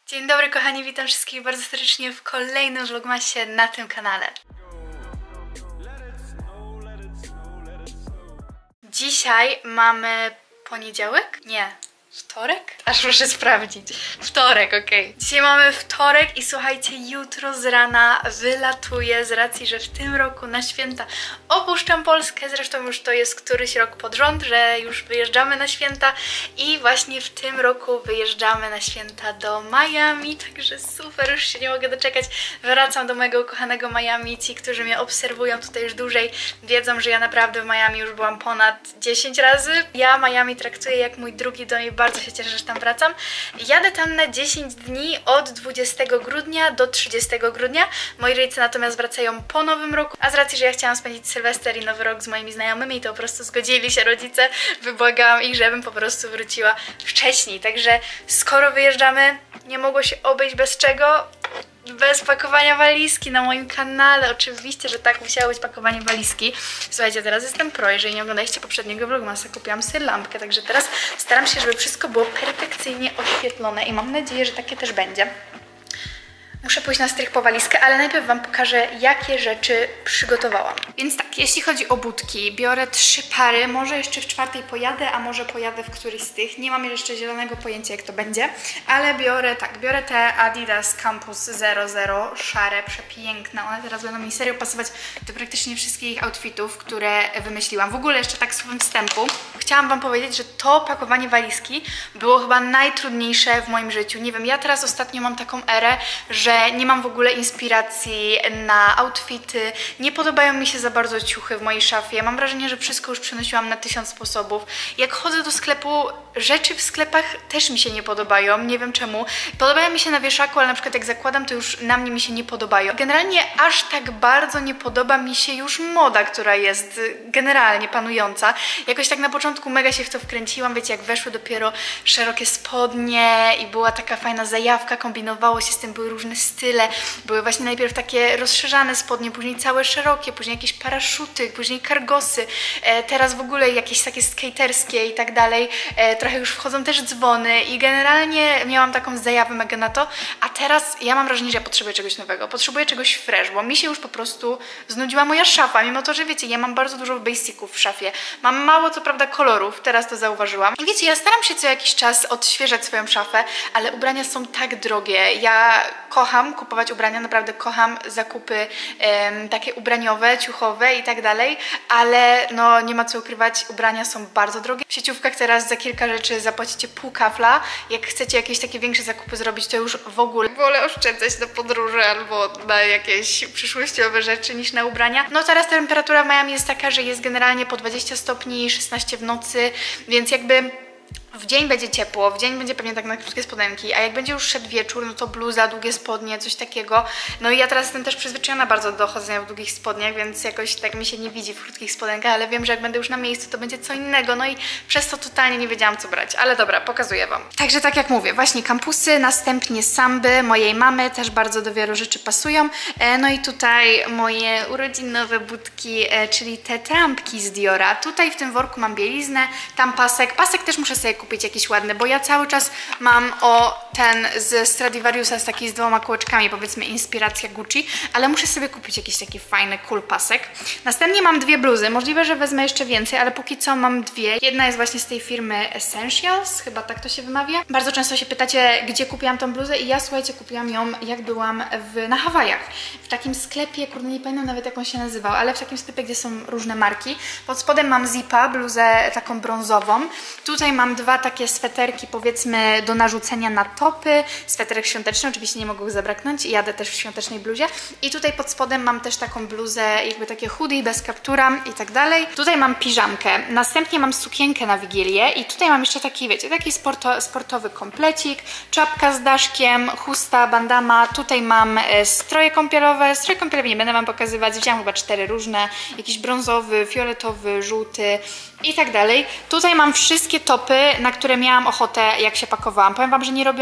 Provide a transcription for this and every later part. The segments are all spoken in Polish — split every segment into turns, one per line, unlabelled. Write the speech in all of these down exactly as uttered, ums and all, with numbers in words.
Dzień dobry kochani, witam wszystkich bardzo serdecznie w kolejnym vlogmasie na tym kanale. Dzisiaj mamy poniedziałek? Nie. Wtorek? Aż muszę sprawdzić. Wtorek, okej. Okay. Dzisiaj mamy wtorek i słuchajcie, jutro z rana wylatuję z racji, że w tym roku na święta opuszczam Polskę. Zresztą już to jest któryś rok pod rząd, że już wyjeżdżamy na święta i właśnie w tym roku wyjeżdżamy na święta do Miami, także super, już się nie mogę doczekać. Wracam do mojego ukochanego Miami. Ci, którzy mnie obserwują tutaj już dłużej, wiedzą, że ja naprawdę w Miami już byłam ponad dziesięć razy. Ja Miami traktuję jak mój drugi dom i bardzo się cieszę, że tam wracam. Jadę tam na dziesięć dni od dwudziestego grudnia do trzydziestego grudnia. Moi rodzice natomiast wracają po nowym roku, a z racji, że ja chciałam spędzić Sylwester i Nowy Rok z moimi znajomymi, to po prostu zgodzili się rodzice, wybłagałam ich, żebym po prostu wróciła wcześniej. Także skoro wyjeżdżamy, nie mogło się obejść bez czego? Bez pakowania walizki na moim kanale. Oczywiście, że tak, musiało być pakowanie walizki. Słuchajcie, teraz jestem pro, jeżeli nie oglądaliście poprzedniego vlogmasa, kupiłam sobie lampkę, także teraz staram się, żeby wszystko było perfekcyjnie oświetlone i mam nadzieję, że takie też będzie. Muszę pójść na strych po walizkę, ale najpierw Wam pokażę, jakie rzeczy przygotowałam. Więc tak, jeśli chodzi o budki, biorę trzy pary, może jeszcze w czwartej pojadę, a może pojadę w któryś z tych. Nie mam jeszcze zielonego pojęcia, jak to będzie, ale biorę, tak, biorę te Adidas Campus zero zero, szare, przepiękne. One teraz będą mi serio pasować do praktycznie wszystkich outfitów, które wymyśliłam. W ogóle jeszcze tak słowem wstępu, chciałam Wam powiedzieć, że to pakowanie walizki było chyba najtrudniejsze w moim życiu. Nie wiem, ja teraz ostatnio mam taką erę, że że nie mam w ogóle inspiracji na outfity, nie podobają mi się za bardzo ciuchy w mojej szafie. Mam wrażenie, że wszystko już przenosiłam na tysiąc sposobów. Jak chodzę do sklepu, rzeczy w sklepach też mi się nie podobają, nie wiem czemu. Podobają mi się na wieszaku, ale na przykład jak zakładam, to już na mnie mi się nie podobają. Generalnie aż tak bardzo nie podoba mi się już moda, która jest generalnie panująca. Jakoś tak na początku mega się w to wkręciłam, wiecie, jak weszły dopiero szerokie spodnie i była taka fajna zajawka, kombinowało się z tym, były różne style, były właśnie najpierw takie rozszerzane spodnie, później całe szerokie, później jakieś paraszuty, później kargosy, e, teraz w ogóle jakieś takie skaterskie i tak dalej, e, trochę już wchodzą też dzwony i generalnie miałam taką zajawę mega na to, a teraz ja mam wrażenie, że ja potrzebuję czegoś nowego, potrzebuję czegoś fresh, bo mi się już po prostu znudziła moja szafa, mimo to, że wiecie, ja mam bardzo dużo basiców w szafie, mam mało co prawda kolorów, teraz to zauważyłam i wiecie, ja staram się co jakiś czas odświeżać swoją szafę, ale ubrania są tak drogie, ja kocham kupować ubrania, naprawdę kocham zakupy um, takie ubraniowe, ciuchowe i tak dalej, ale no nie ma co ukrywać, ubrania są bardzo drogie. W sieciówkach teraz za kilka rzeczy zapłacicie pół kafla, jak chcecie jakieś takie większe zakupy zrobić, to już w ogóle wolę oszczędzać na podróże albo na jakieś przyszłościowe rzeczy niż na ubrania. No teraz temperatura w Miami jest taka, że jest generalnie po dwadzieścia stopni, szesnaście w nocy, więc jakby w dzień będzie ciepło, w dzień będzie pewnie tak na krótkie spodenki, a jak będzie już szedł wieczór, no to bluza, długie spodnie, coś takiego. No i ja teraz jestem też przyzwyczajona bardzo do chodzenia w długich spodniach, więc jakoś tak mi się nie widzi w krótkich spodenkach, ale wiem, że jak będę już na miejscu, to będzie co innego, no i przez to totalnie nie wiedziałam, co brać, ale dobra, pokazuję Wam. Także tak jak mówię, właśnie kampusy, następnie samby mojej mamy, też bardzo do wielu rzeczy pasują, no i tutaj moje urodzinowe budki, czyli te trampki z Diora. Tutaj w tym worku mam bieliznę, tam pasek, pasek też muszę sobie kupić jakiś ładny, bo ja cały czas mam o ten z Stradivariusa z taki z dwoma kółeczkami, powiedzmy inspiracja Gucci, ale muszę sobie kupić jakiś taki fajny cool pasek. Następnie mam dwie bluzy, możliwe, że wezmę jeszcze więcej, ale póki co mam dwie. Jedna jest właśnie z tej firmy Essentials, chyba tak to się wymawia. Bardzo często się pytacie, gdzie kupiłam tą bluzę i ja, słuchajcie, kupiłam ją jak byłam w, na Hawajach. W takim sklepie, kurde, nie pamiętam nawet jak on się nazywał, ale w takim sklepie, gdzie są różne marki. Pod spodem mam zipa, bluzę taką brązową. Tutaj mam dwa takie sweterki, powiedzmy, do narzucenia na topy. Sweterek świąteczny, oczywiście nie mogą go zabraknąć. Jadę też w świątecznej bluzie. I tutaj pod spodem mam też taką bluzę, jakby takie hoodie, bez kaptura i tak dalej. Tutaj mam piżamkę. Następnie mam sukienkę na Wigilię i tutaj mam jeszcze taki, wiecie, taki sporto, sportowy komplecik, czapka z daszkiem, chusta, bandama. Tutaj mam e, stroje kąpielowe. Stroje kąpielowe nie będę Wam pokazywać. Wzięłam chyba cztery różne. Jakiś brązowy, fioletowy, żółty i tak dalej. Tutaj mam wszystkie topy, na które miałam ochotę, jak się pakowałam. Powiem Wam, że nie robiłam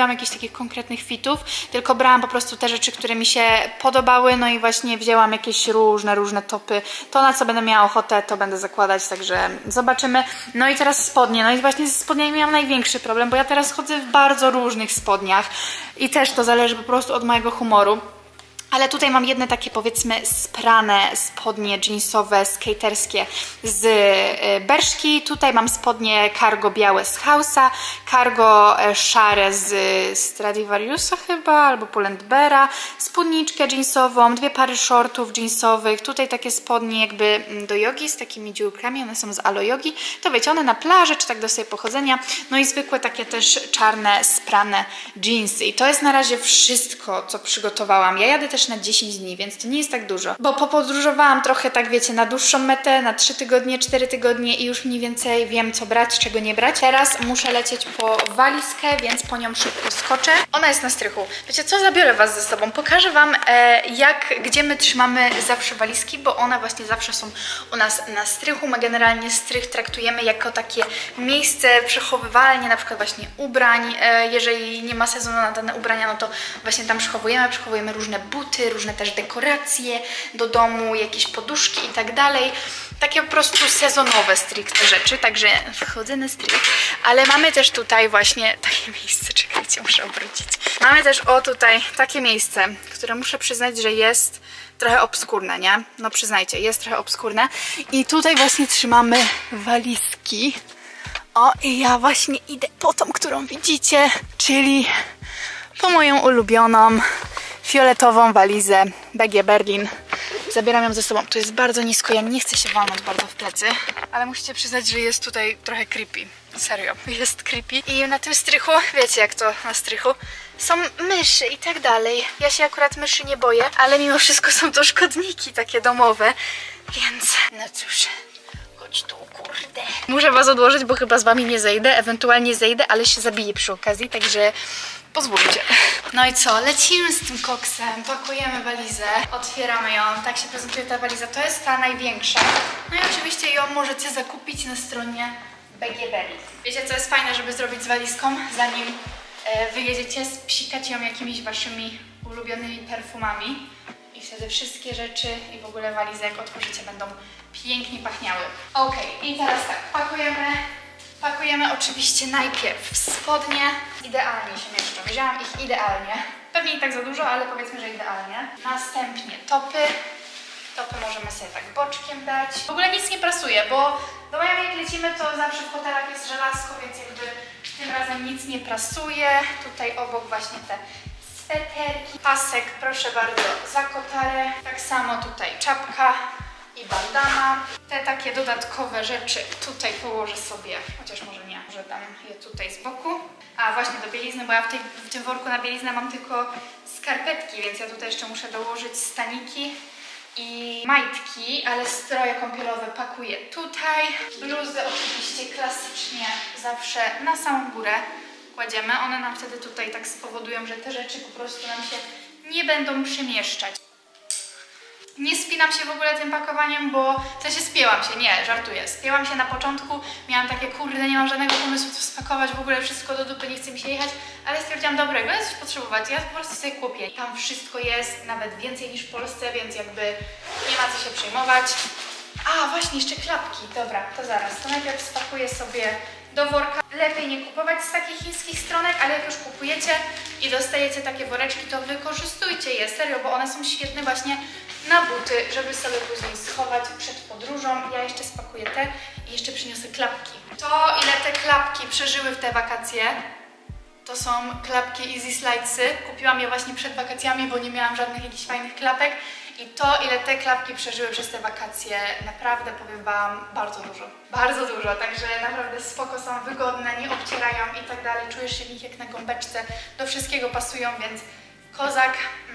brałam jakichś takich konkretnych fitów, tylko brałam po prostu te rzeczy, które mi się podobały, no i właśnie wzięłam jakieś różne, różne topy. To, na co będę miała ochotę, to będę zakładać, także zobaczymy. No i teraz spodnie, no i właśnie ze spodniami miałam największy problem, bo ja teraz chodzę w bardzo różnych spodniach i też to zależy po prostu od mojego humoru. Ale tutaj mam jedne takie, powiedzmy, sprane spodnie jeansowe, skaterskie z Berszki. Tutaj mam spodnie cargo białe z Hausa, cargo szare z Stradivariusa chyba, albo Pull&Beara, spódniczkę jeansową, dwie pary shortów jeansowych. Tutaj takie spodnie jakby do jogi z takimi dziurkami, one są z Alo Yogi. To wiecie, one na plaży, czy tak do sobie pochodzenia. No i zwykłe takie też czarne, sprane jeansy. I to jest na razie wszystko, co przygotowałam. Ja jadę też na dziesięć dni, więc to nie jest tak dużo. Bo popodróżowałam trochę, tak wiecie, na dłuższą metę, na trzy tygodnie, cztery tygodnie i już mniej więcej wiem, co brać, czego nie brać. Teraz muszę lecieć po walizkę, więc po nią szybko skoczę. Ona jest na strychu. Wiecie co? Zabiorę was ze sobą. Pokażę wam, e, jak, gdzie my trzymamy zawsze walizki, bo one właśnie zawsze są u nas na strychu. My generalnie strych traktujemy jako takie miejsce przechowywalnie, na przykład właśnie ubrań. E, jeżeli nie ma sezonu na dane ubrania, no to właśnie tam przechowujemy, przechowujemy różne buty, różne też dekoracje do domu, jakieś poduszki i tak dalej. Takie po prostu sezonowe stricte rzeczy, także wchodzę na strych. Ale mamy też tutaj właśnie takie miejsce, czekajcie, muszę obrócić. Mamy też o tutaj takie miejsce, które muszę przyznać, że jest trochę obskurne, nie? No przyznajcie, jest trochę obskurne. I tutaj właśnie trzymamy walizki. O, i ja właśnie idę po tą, którą widzicie, czyli po moją ulubioną fioletową walizę B G Berlin. Zabieram ją ze sobą. To jest bardzo nisko, ja nie chcę się walnąć bardzo w plecy, ale musicie przyznać, że jest tutaj trochę creepy. Serio, jest creepy. I na tym strychu, wiecie jak to na strychu, są myszy i tak dalej. Ja się akurat myszy nie boję, ale mimo wszystko są to szkodniki takie domowe, więc no cóż. Chodź tu, kurde. Muszę was odłożyć, bo chyba z wami nie zejdę, ewentualnie zejdę, ale się zabiję przy okazji, także pozwólcie. No i co? Lecimy z tym koksem, pakujemy walizę, otwieramy ją, tak się prezentuje ta waliza, to jest ta największa. No i oczywiście ją możecie zakupić na stronie B G Berlin. Wiecie co jest fajne, żeby zrobić z walizką, zanim e, wyjedziecie, spsikać ją jakimiś waszymi ulubionymi perfumami i wtedy wszystkie rzeczy i w ogóle walizy jak otworzycie będą pięknie pachniały. Ok, i teraz tak, pakujemy Pakujemy oczywiście najpierw spodnie. Idealnie się mieszczą. Wzięłam ich idealnie. Pewnie i tak za dużo, ale powiedzmy, że idealnie. Następnie topy. Topy możemy sobie tak boczkiem dać. W ogóle nic nie prasuje, bo do Miami jak lecimy, to zawsze w hotelach jest żelazko, więc jakby tym razem nic nie prasuje. Tutaj obok właśnie te sweterki. Pasek, proszę bardzo, za kotarę. Tak samo tutaj czapka i bandana. Te takie dodatkowe rzeczy tutaj położę sobie, chociaż może nie, może dam je tutaj z boku. A właśnie do bielizny, bo ja w, tej, w tym worku na bieliznę mam tylko skarpetki, więc ja tutaj jeszcze muszę dołożyć staniki i majtki, ale stroje kąpielowe pakuję tutaj. Bluzy oczywiście klasycznie zawsze na samą górę kładziemy. One nam wtedy tutaj tak spowodują, że te rzeczy po prostu nam się nie będą przemieszczać. Nie spinam się w ogóle tym pakowaniem, bo w sensie spięłam się, nie, żartuję. Spięłam się na początku, miałam takie, kurde, nie mam żadnego pomysłu, co spakować, w ogóle wszystko do dupy, nie chce mi się jechać, ale stwierdziłam, dobra, jak będę coś potrzebować, ja po prostu sobie kupię. Tam wszystko jest, nawet więcej niż w Polsce, więc jakby nie ma co się przejmować. A, właśnie, jeszcze klapki, dobra, to zaraz, to najpierw spakuję sobie do worka. Lepiej nie kupować z takich chińskich stronek, ale jak już kupujecie i dostajecie takie woreczki, to wykorzystujcie je, serio, bo one są świetne właśnie na buty, żeby sobie później schować przed podróżą. Ja jeszcze spakuję te i jeszcze przyniosę klapki. To ile te klapki przeżyły w te wakacje, to są klapki Easy Slidesy. Kupiłam je właśnie przed wakacjami, bo nie miałam żadnych jakichś fajnych klapek. I to, ile te klapki przeżyły przez te wakacje, naprawdę powiem wam, bardzo dużo. Bardzo dużo, także naprawdę spoko, są wygodne, nie obcierają i tak dalej. Czujesz się w nich jak na gąbeczce, do wszystkiego pasują, więc kozak.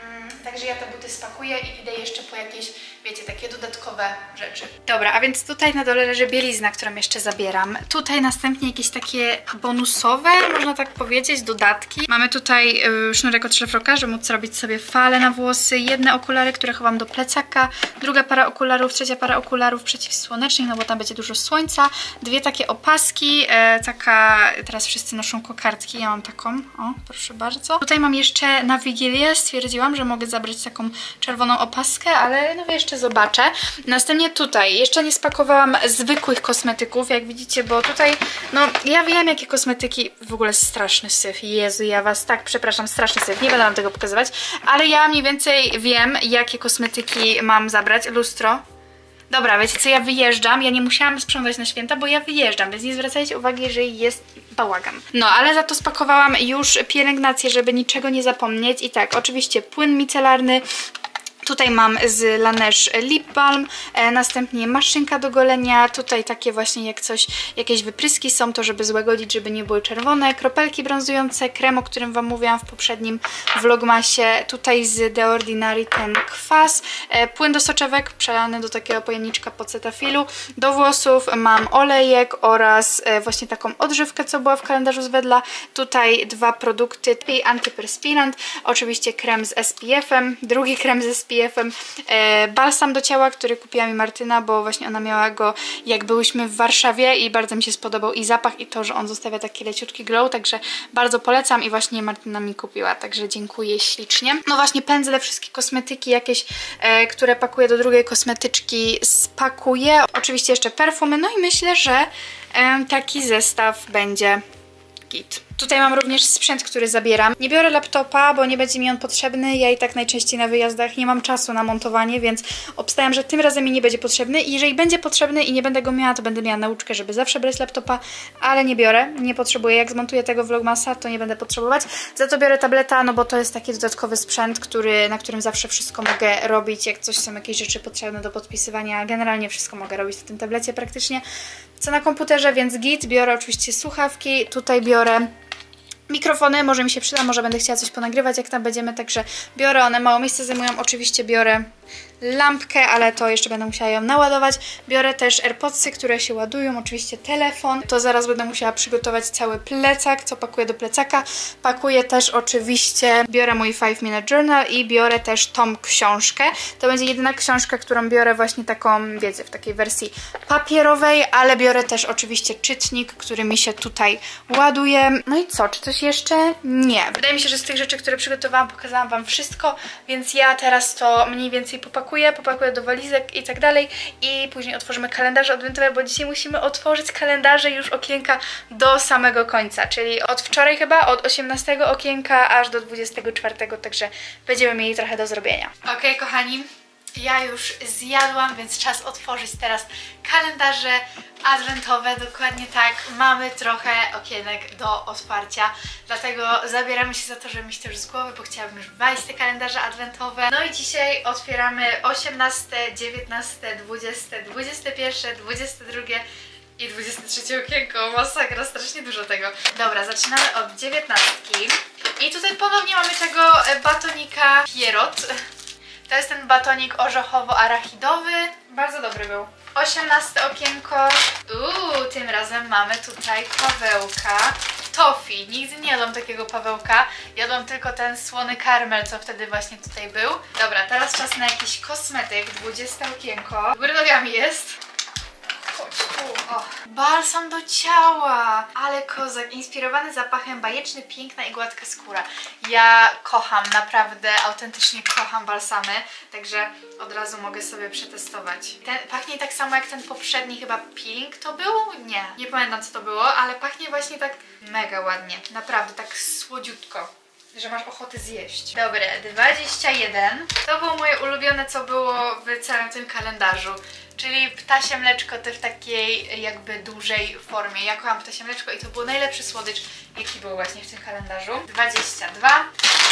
Także ja te buty spakuję i idę jeszcze po jakieś, wiecie, takie dodatkowe rzeczy. Dobra, a więc tutaj na dole leży bielizna, którą jeszcze zabieram. Tutaj następnie jakieś takie bonusowe, można tak powiedzieć, dodatki. Mamy tutaj y, sznurek od szlafroka, żeby móc robić sobie fale na włosy. Jedne okulary, które chowam do plecaka. Druga para okularów, trzecia para okularów przeciwsłonecznych, no bo tam będzie dużo słońca. Dwie takie opaski, e, taka, teraz wszyscy noszą kokardki, ja mam taką, o, proszę bardzo. Tutaj mam jeszcze na Wigilię, stwierdziłam, że mogę zabrać taką czerwoną opaskę, ale no jeszcze zobaczę. Następnie tutaj, jeszcze nie spakowałam zwykłych kosmetyków, jak widzicie, bo tutaj, no ja wiem jakie kosmetyki, w ogóle straszny syf, Jezu, ja was tak przepraszam, straszny syf, nie będę wam tego pokazywać, ale ja mniej więcej wiem, jakie kosmetyki mam zabrać. Lustro. Dobra, wiecie co, ja wyjeżdżam, ja nie musiałam sprzątać na święta, bo ja wyjeżdżam, więc nie zwracajcie uwagi, że jest bałagan. No, ale za to spakowałam już pielęgnację, żeby niczego nie zapomnieć i tak, oczywiście płyn micelarny. Tutaj mam z Laneige Lip Balm, e, następnie maszynka do golenia, tutaj takie właśnie jak coś, jakieś wypryski są to, żeby złagodzić, żeby nie były czerwone, kropelki brązujące, krem, o którym wam mówiłam w poprzednim vlogmasie, tutaj z The Ordinary ten kwas, e, płyn do soczewek przelany do takiego pojemniczka po cetafilu, do włosów mam olejek oraz e, właśnie taką odżywkę, co była w kalendarzu z Wedla, tutaj dwa produkty, antyperspirant, oczywiście krem z S P F-em, drugi krem z S P F-em, e, balsam do ciała, który kupiła mi Martyna, bo właśnie ona miała go jak byłyśmy w Warszawie i bardzo mi się spodobał i zapach i to, że on zostawia taki leciutki glow, także bardzo polecam i właśnie Martyna mi kupiła, także dziękuję ślicznie. No właśnie pędzle, wszystkie kosmetyki jakieś, e, które pakuję do drugiej kosmetyczki spakuję. Oczywiście jeszcze perfumy, no i myślę, że e, taki zestaw będzie git. Tutaj mam również sprzęt, który zabieram. Nie biorę laptopa, bo nie będzie mi on potrzebny. Ja i tak najczęściej na wyjazdach nie mam czasu na montowanie, więc obstawiam, że tym razem mi nie będzie potrzebny. I jeżeli będzie potrzebny i nie będę go miała, to będę miała nauczkę, żeby zawsze brać laptopa, ale nie biorę, nie potrzebuję. Jak zmontuję tego vlogmasa, to nie będę potrzebować. Za to biorę tableta, no bo to jest taki dodatkowy sprzęt, który, na którym zawsze wszystko mogę robić. Jak coś są jakieś rzeczy potrzebne do podpisywania, generalnie wszystko mogę robić na tym tablecie praktycznie. Co na komputerze, więc git. Biorę oczywiście słuchawki, tutaj biorę mikrofony, może mi się przyda, może będę chciała coś ponagrywać, jak tam będziemy, także biorę, one mało miejsca zajmują, oczywiście biorę lampkę, ale to jeszcze będę musiała ją naładować. Biorę też AirPodsy, które się ładują, oczywiście telefon. To zaraz będę musiała przygotować cały plecak, co pakuję do plecaka. Pakuję też oczywiście, biorę mój five minute journal i biorę też tą książkę. To będzie jedyna książka, którą biorę właśnie taką, wiecie, w takiej wersji papierowej, ale biorę też oczywiście czytnik, który mi się tutaj ładuje. No i co, czy coś jeszcze? Nie. Wydaje mi się, że z tych rzeczy, które przygotowałam, pokazałam wam wszystko, więc ja teraz to mniej więcej popakuję, popakuję do walizek i tak dalej i później otworzymy kalendarze adwentowe, bo dzisiaj musimy otworzyć kalendarze już okienka do samego końca, czyli od wczoraj chyba, od osiemnastego okienka aż do dwudziestego czwartego, także będziemy mieli trochę do zrobienia. Okej, kochani, ja już zjadłam, więc czas otworzyć teraz kalendarze adwentowe, dokładnie tak, mamy trochę okienek do otwarcia, dlatego zabieramy się za to, żeby mieć to już z głowy, bo chciałabym już wejść te kalendarze adwentowe. No i dzisiaj otwieramy osiemnaste, dziewiętnaste, dwudzieste, dwudzieste pierwsze, dwudzieste drugie i dwudzieste trzecie okienko, masakra, strasznie dużo tego. Dobra, zaczynamy od dziewiętnastki i tutaj ponownie mamy tego batonika Pierrot. To jest ten batonik orzechowo-arachidowy. Bardzo dobry był. osiemnaste okienko. Uuu, tym razem mamy tutaj Pawełka Toffee. Nigdy nie jadłam takiego Pawełka. Jadłam tylko ten słony karmel, co wtedy właśnie tutaj był. Dobra, teraz czas na jakiś kosmetyk. dwudzieste okienko. Góry nogami jest. Chodź tu. O. Balsam do ciała. Ale kozak. Inspirowany zapachem bajeczny, piękna i gładka skóra. Ja kocham, naprawdę, autentycznie kocham balsamy. Także od razu mogę sobie przetestować. Ten pachnie tak samo jak ten poprzedni, chyba peeling to był? Nie. Nie pamiętam co to było, ale pachnie właśnie tak mega ładnie. Naprawdę, tak słodziutko, że masz ochotę zjeść. Dobre, dwadzieścia jeden. To było moje ulubione, co było w całym tym kalendarzu. Czyli ptasie mleczko, te w takiej jakby dużej formie. Ja kocham ptasie mleczko i to był najlepszy słodycz, jaki był właśnie w tym kalendarzu. dwadzieścia dwa.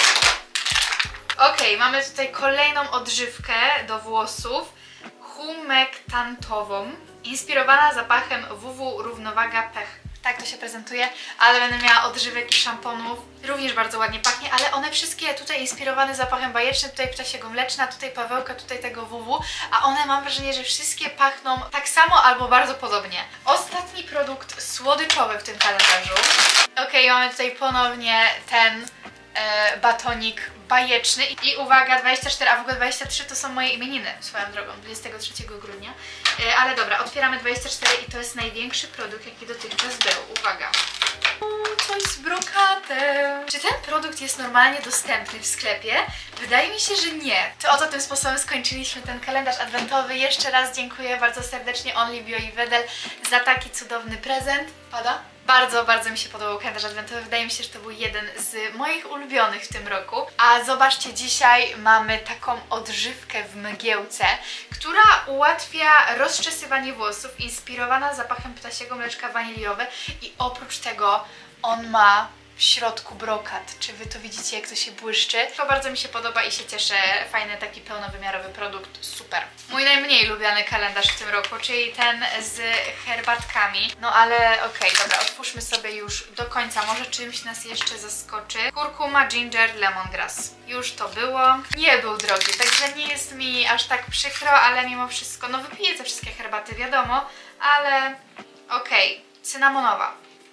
Ok, mamy tutaj kolejną odżywkę do włosów. Humektantową. Inspirowana zapachem W W Równowaga Pech. Tak to się prezentuje, ale będę miała odżywek i szamponów. Również bardzo ładnie pachnie, ale one wszystkie tutaj inspirowane zapachem bajecznym, tutaj ptasiego mleczna, tutaj Pawełka, tutaj tego W W, a one mam wrażenie, że wszystkie pachną tak samo albo bardzo podobnie. Ostatni produkt słodyczowy w tym kalendarzu. Ok, mamy tutaj ponownie ten e, batonik bajeczny i uwaga, dwadzieścia cztery, a w ogóle dwadzieścia trzy to są moje imieniny, swoją drogą, dwudziestego trzeciego grudnia. E, ale dobra, otwieramy dwadzieścia cztery i to jest największy produkt, jaki dotychczas był. Uwaga. Coś z brokatem. Czy ten produkt jest normalnie dostępny w sklepie? Wydaje mi się, że nie. To oto tym sposobem skończyliśmy ten kalendarz adwentowy. Jeszcze raz dziękuję bardzo serdecznie Only Bio i Wedel za taki cudowny prezent. Pada? Bardzo, bardzo mi się podobał kalendarz adwentowy. Wydaje mi się, że to był jeden z moich ulubionych w tym roku. A zobaczcie, dzisiaj mamy taką odżywkę w mgiełce, która ułatwia rozczesywanie włosów, inspirowana zapachem ptasiego mleczka waniliowe i oprócz tego on ma w środku brokat. Czy wy to widzicie, jak to się błyszczy? To bardzo mi się podoba i się cieszę. Fajny taki pełnowymiarowy produkt. Super. Mój najmniej lubiany kalendarz w tym roku, czyli ten z herbatkami. No ale okej, okay, dobra, otwórzmy sobie już do końca. Może czymś nas jeszcze zaskoczy. Kurkuma, ginger, lemongrass. Już to było. Nie był drogi, także nie jest mi aż tak przykro, ale mimo wszystko, no wypiję te wszystkie herbaty, wiadomo, ale okej. Okay. Cynamonowa.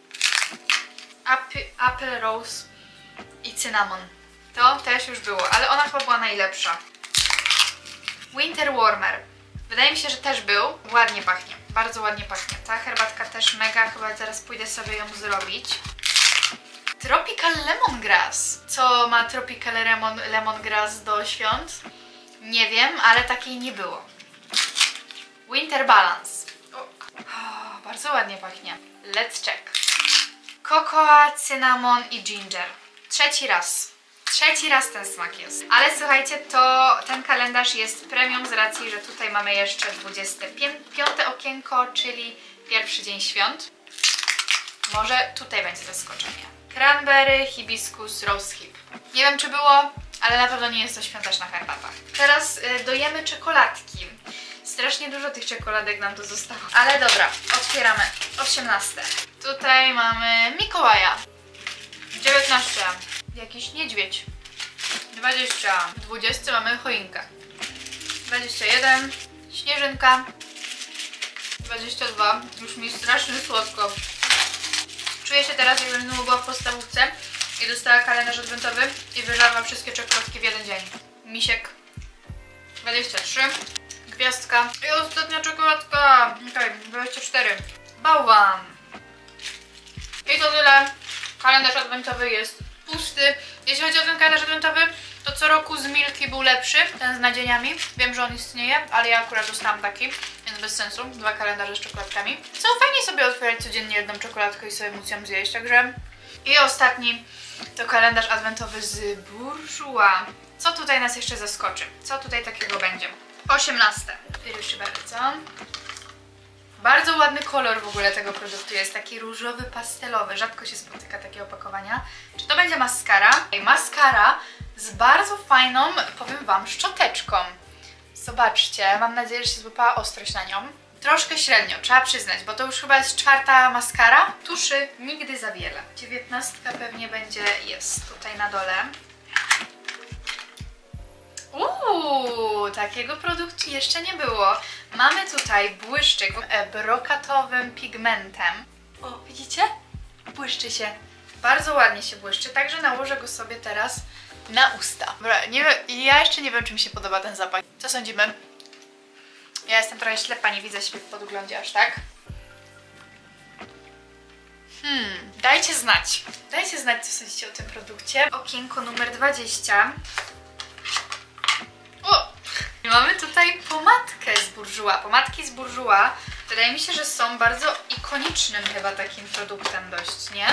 Apple, apple Rose i cynamon. To też już było, ale ona chyba była najlepsza. Winter Warmer. Wydaje mi się, że też był. Ładnie pachnie, bardzo ładnie pachnie. Ta herbatka też mega, chyba zaraz pójdę sobie ją zrobić. Tropical Lemongrass. Co ma Tropical lemon, Lemongrass do świąt? Nie wiem, ale takiej nie było. Winter Balance. O, oh, bardzo ładnie pachnie. Let's check. Kokoa, cynamon i ginger. Trzeci raz. Trzeci raz ten smak jest. Ale słuchajcie, to ten kalendarz jest premium z racji, że tutaj mamy jeszcze dwudzieste piąte okienko, czyli pierwszy dzień świąt. Może tutaj będzie zaskoczenie. Cranberry, hibiskus, rose hip. Nie wiem, czy było, ale na pewno nie jest to świąteczna herbata. Teraz y, dojemy czekoladki. Strasznie dużo tych czekoladek nam tu zostało. Ale dobra, otwieramy. osiemnaste. Tutaj mamy Mikołaja. dziewiętnaście. Jakiś niedźwiedź. dwadzieścia. dwudziesty mamy choinkę. dwadzieścia jeden. Śnieżynka. dwadzieścia dwa. Już mi strasznie słodko. Czuję się teraz, jakbym znowu była w podstawówce i dostała kalendarz adwentowy i wyżarła wszystkie czekoladki w jeden dzień. Misiek. dwadzieścia trzy. Gwiazdka. I ostatnia czekoladka. Okej, okay, dwadzieścia cztery. Bałwan. I to tyle. Kalendarz adwentowy jest pusty. Jeśli chodzi o ten kalendarz adwentowy, to co roku z Milky był lepszy, ten z nadzieniami. Wiem, że on istnieje, ale ja akurat dostałam taki, więc bez sensu. Dwa kalendarze z czekoladkami. Co fajnie sobie otwierać codziennie jedną czekoladkę i sobie móc ją zjeść, także... I ostatni to kalendarz adwentowy z Bourjois. Co tutaj nas jeszcze zaskoczy? Co tutaj takiego będzie? osiemnaste. Proszę bardzo. Bardzo ładny kolor w ogóle tego produktu jest, taki różowy, pastelowy. Rzadko się spotyka takie opakowania. Czy to będzie maskara? Maskara z bardzo fajną, powiem wam, szczoteczką. Zobaczcie, mam nadzieję, że się złapała ostrość na nią. Troszkę średnio, trzeba przyznać, bo to już chyba jest czwarta maskara. Tuszy nigdy za wiele. dziewiętnastka pewnie będzie, jest tutaj na dole. Uuu, takiego produktu jeszcze nie było. Mamy tutaj błyszczyk brokatowym pigmentem. O, widzicie? Błyszczy się. Bardzo ładnie się błyszczy, także nałożę go sobie teraz na usta. Dobra, nie wiem, ja jeszcze nie wiem, czy mi się podoba ten zapach. Co sądzimy? Ja jestem trochę ślepa, nie widzę siebie w podglądzie aż tak. Hmm, dajcie znać. Dajcie znać, co sądzicie o tym produkcie. Okienko numer dwadzieścia. O! Mamy tutaj pomadkę z Bourjois. Pomadki z Bourjois wydaje mi się, że są bardzo ikonicznym chyba takim produktem dość, nie?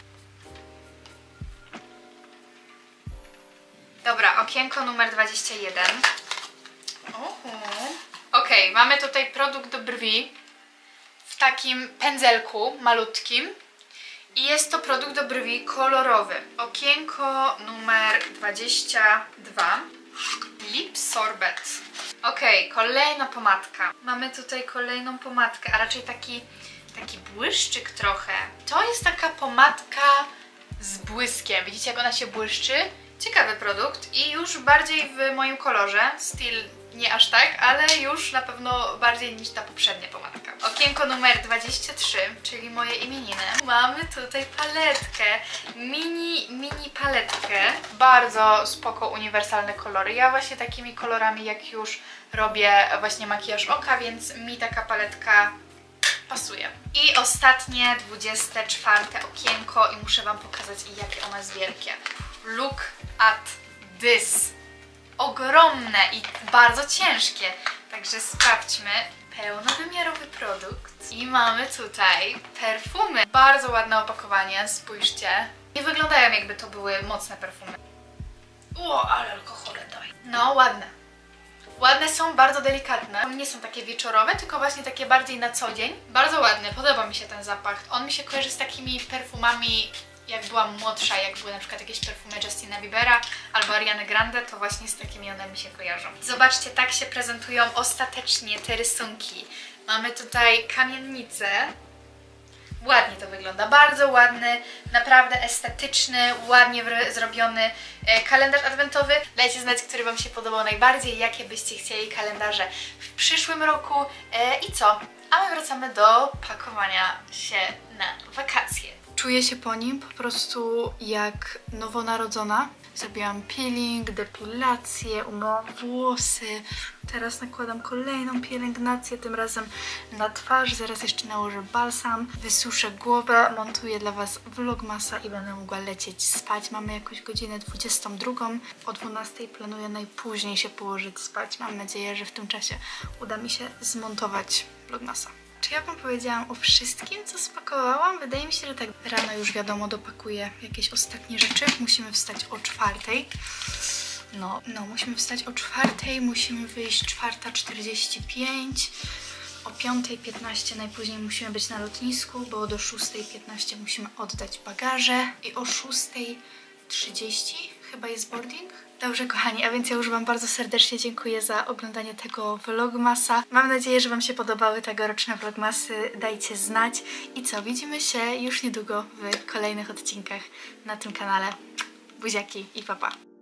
Dobra, okienko numer dwadzieścia jeden. Okej, okay, mamy tutaj produkt do brwi w takim pędzelku malutkim. I jest to produkt do brwi kolorowy. Okienko numer dwadzieścia dwa. Lip Sorbet. Ok, kolejna pomadka. Mamy tutaj kolejną pomadkę, a raczej taki taki błyszczyk trochę. To jest taka pomadka z błyskiem. Widzicie, jak ona się błyszczy? Ciekawy produkt i już bardziej w moim kolorze. Styl nie aż tak, ale już na pewno bardziej niż ta poprzednia pomadka. Okienko numer dwadzieścia trzy, czyli moje imieniny. Mamy tutaj paletkę. Mini, mini paletkę. Bardzo spoko, uniwersalne kolory. Ja właśnie takimi kolorami jak już robię właśnie makijaż oka, więc mi taka paletka pasuje. I ostatnie, dwudzieste czwarte okienko i muszę wam pokazać, jakie ono jest wielkie. Look at this. Ogromne i bardzo ciężkie. Także sprawdźmy. Pełnowymiarowy produkt. I mamy tutaj perfumy. Bardzo ładne opakowanie, spójrzcie. Nie wyglądają, jakby to były mocne perfumy. O, ale alkohole daj. No, ładne. Ładne są, bardzo delikatne. Nie są takie wieczorowe, tylko właśnie takie bardziej na co dzień. Bardzo ładny, podoba mi się ten zapach. On mi się kojarzy z takimi perfumami, jak byłam młodsza, jak były na przykład jakieś perfumy Justina Biebera albo Ariany Grande, to właśnie z takimi one mi się kojarzą. Zobaczcie, tak się prezentują ostatecznie te rysunki. Mamy tutaj kamienicę. Ładnie to wygląda, bardzo ładny, naprawdę estetyczny, ładnie zrobiony e, kalendarz adwentowy. Dajcie znać, który wam się podobał najbardziej, jakie byście chcieli kalendarze w przyszłym roku. E, I co? A my wracamy do pakowania się na wakacje. Czuję się po nim po prostu jak nowonarodzona. Zrobiłam peeling, depilację, umyłam włosy. Teraz nakładam kolejną pielęgnację, tym razem na twarz. Zaraz jeszcze nałożę balsam, wysuszę głowę, montuję dla was vlogmasa i będę mogła lecieć spać. Mamy jakąś godzinę dwudziestą drugą. O dwunastej planuję najpóźniej się położyć spać. Mam nadzieję, że w tym czasie uda mi się zmontować vlogmasa. Czy ja wam powiedziałam o wszystkim, co spakowałam? Wydaje mi się, że tak. Rano już wiadomo, dopakuję jakieś ostatnie rzeczy. Musimy wstać o czwartej. No, no, musimy wstać o czwartej, musimy wyjść czwarta czterdzieści pięć. O piątej piętnaście najpóźniej musimy być na lotnisku, bo do szóstej piętnaście musimy oddać bagaże. I o szóstej trzydzieści chyba jest boarding. Dobrze, kochani, a więc ja już wam bardzo serdecznie dziękuję za oglądanie tego vlogmasa. Mam nadzieję, że wam się podobały tegoroczne vlogmasy. Dajcie znać. I co, widzimy się już niedługo w kolejnych odcinkach na tym kanale. Buziaki i pa pa!